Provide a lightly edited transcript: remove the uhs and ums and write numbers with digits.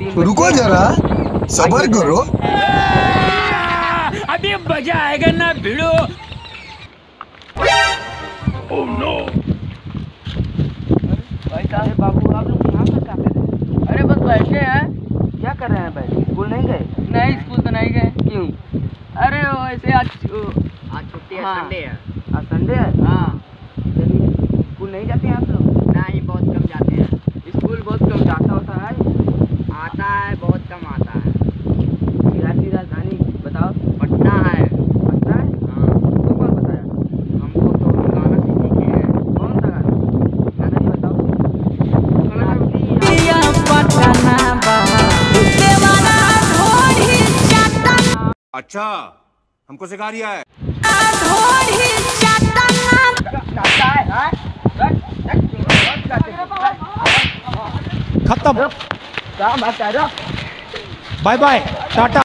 रुको जरा, सब्र करो। अभी मजा आएगा ना भिड़ो। Oh no. भाई साहब, बाबू आप लोग यहाँ पर क्या कर रहे हैं? अरे बस बैठे हैं। क्या कर रहे हैं भाई? स्कूल नहीं गए? नहीं, स्कूल तो नहीं गए। क्यों? अरे वो ऐसे आज छुट्टी है, हाँ। संडे है। आज संडे है? हाँ। चलिए, स्कूल नहीं जाते हैं आप लोग? नहीं, बहुत कम जाते हैं। स्कूल बहुत कम जाता होता है। आता है, बहुत कम आता है। बिहार की राजधानी बताओ। पटना है। पटना है? हाँ। तुमको कौन बताया? हमको तो गाना से सीखे हैं। कौन सा गाना? गाना जी बताओ। अच्छा, हमको सिखा रिया है। खत्म। क्या बात है? Bye bye, Tata.